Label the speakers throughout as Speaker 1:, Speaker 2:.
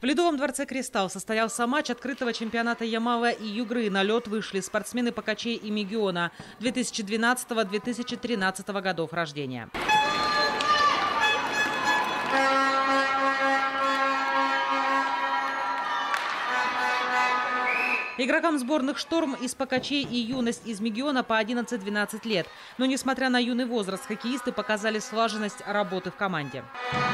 Speaker 1: В Ледовом дворце «Кристалл» состоялся матч открытого чемпионата Ямала и Югры. На лед вышли спортсмены Покачей и Мегиона 2012-2013 годов рождения. Игрокам сборных «Шторм» из Покачей и «Юность» из Мегиона по 11-12 лет. Но несмотря на юный возраст, хоккеисты показали слаженность работы в команде.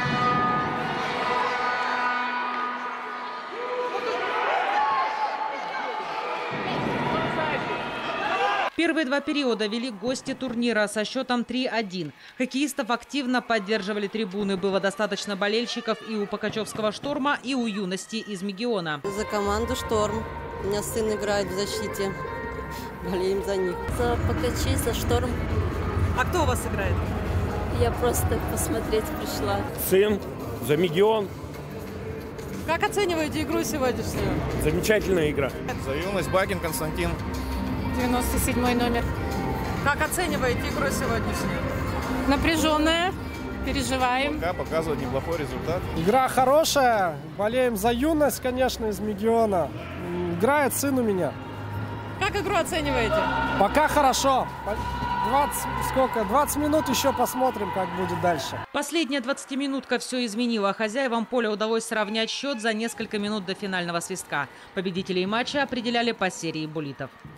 Speaker 1: Первые два периода вели гости турнира со счетом 3-1. Хоккеистов активно поддерживали трибуны. Было достаточно болельщиков и у покачевского «Шторма», и у «Юности» из Мегиона.
Speaker 2: За команду «Шторм». У меня сын играет в защите. Болеем за них.
Speaker 3: За Покачей, за «Шторм».
Speaker 1: А кто у вас играет?
Speaker 3: Я просто посмотреть пришла.
Speaker 4: Сын за Мегион.
Speaker 1: Как оцениваете игру сегодняшнюю?
Speaker 4: Замечательная игра.
Speaker 5: За «Юность» Багин Константин.
Speaker 6: 97-й номер.
Speaker 1: Как оцениваете игру сегодняшнюю?
Speaker 6: Напряженная, переживаем.
Speaker 5: Пока показывает неплохой результат.
Speaker 7: Игра хорошая. Болеем за «Юность», конечно, из Мегиона. Играет сын у меня.
Speaker 6: Как игру оцениваете?
Speaker 7: Пока хорошо. 20 минут еще посмотрим, как будет дальше.
Speaker 1: Последняя 20-минутка все изменила. Хозяевам поля удалось сравнять счет за несколько минут до финального свистка. Победителей матча определяли по серии буллитов.